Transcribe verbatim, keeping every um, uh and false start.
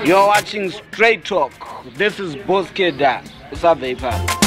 You're watching Straight Talk. This is Boss Keda. What's up, Vapor?